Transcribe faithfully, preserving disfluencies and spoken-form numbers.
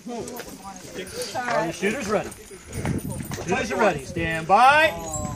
Are the shooters ready? Shooters are ready. Stand by.